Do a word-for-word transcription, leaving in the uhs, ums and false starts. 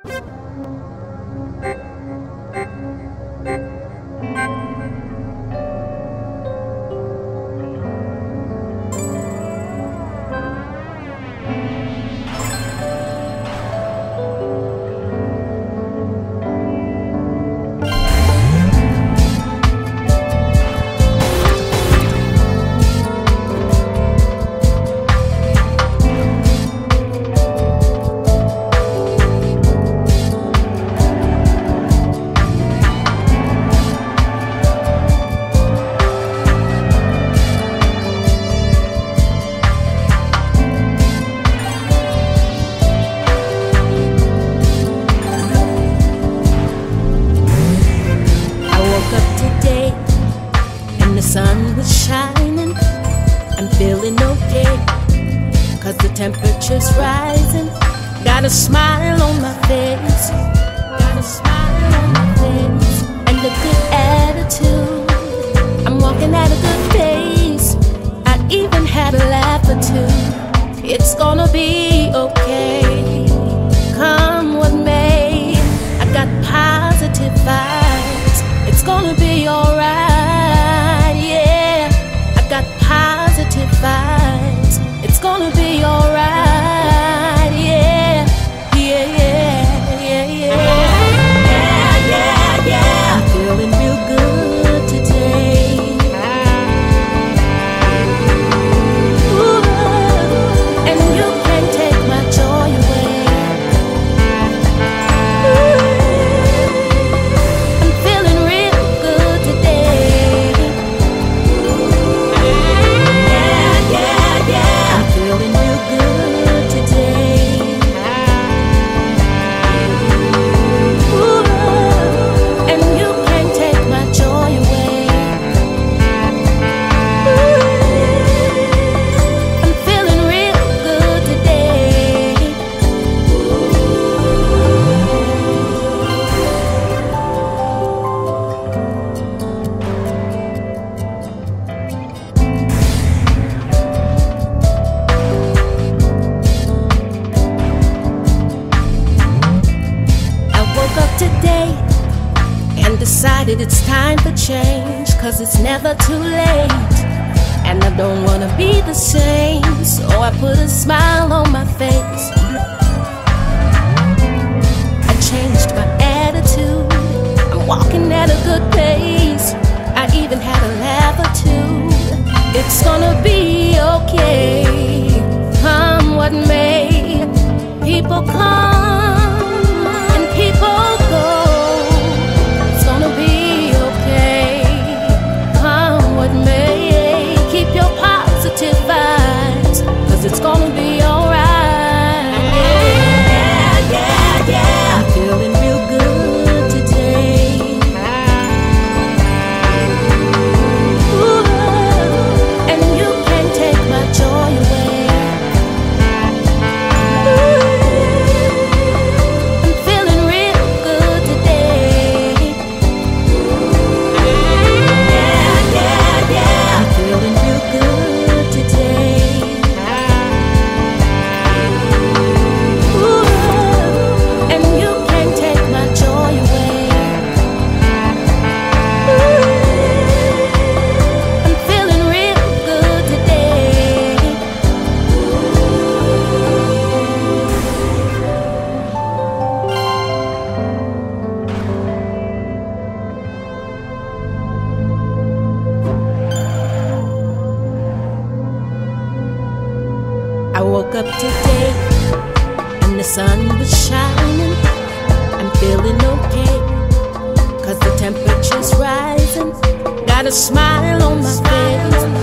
Sun was shining, I'm feeling okay, cause the temperature's rising. Got a smile on my face, got a smile on my face, and a good attitude. I'm walking at a good pace, I even had a laugh or two. It's gonna be okay, come what may. I got positive vibes, it's gonna be alright. Got positive vibes, it's gonna be alright, yeah, yeah, yeah, yeah, yeah, yeah, yeah, yeah. I'm feeling real good today. Ooh, and you can take my joy away. Ooh, I'm feeling real good today. Today and decided it's time for change, cause it's never too late and I don't wanna be the same, so I put a smile on my face. I changed my attitude, I'm walking at a good pace, I even had a laugh or two. It's gonna be okay, come what may. People come and people go. It's gonna be okay, come what may. Keep your positive vibes, cause it's gonna be alright. Yeah, yeah, yeah. I'm feeling real good today. Ooh, and you can take my joy away. I woke up today and the sun was shining. I'm feeling okay, cause the temperature's rising. Got a smile on my face.